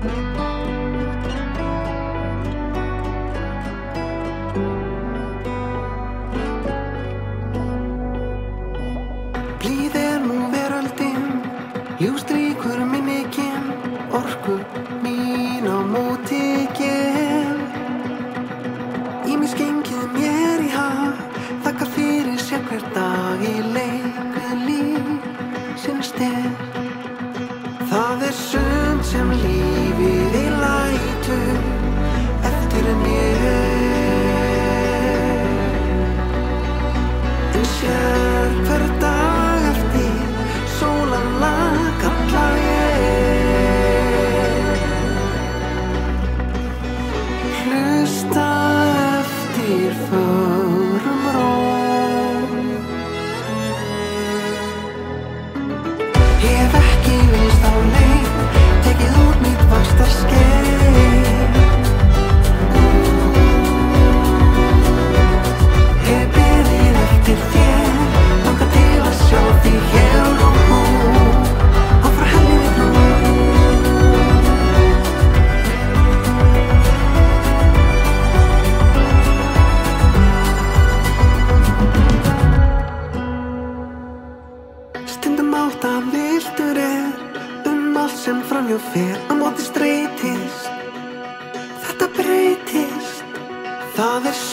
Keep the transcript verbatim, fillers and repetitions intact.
Blíð er nú veröldin, ljúf strýkur minningin, orku mín á móti gef. Ýmis gengið mér í hag, þakkar fyrir sér hver dag í leik við lífsins stef. Það er sumt sem lífið í lætur eftir mér, en sér hver dag eftir sólanna kalla ég. Hlusta eftir förum róm, hef ekki vilst á leið, tekið út mitt vaxtarskeið. Hef beðið eftir þér, þangað til að sjá þig hér og nú, og frá henni við nú. Stundum átt að viltur er allt sem framhjá fer, á móti streitist, þetta breytist. Það er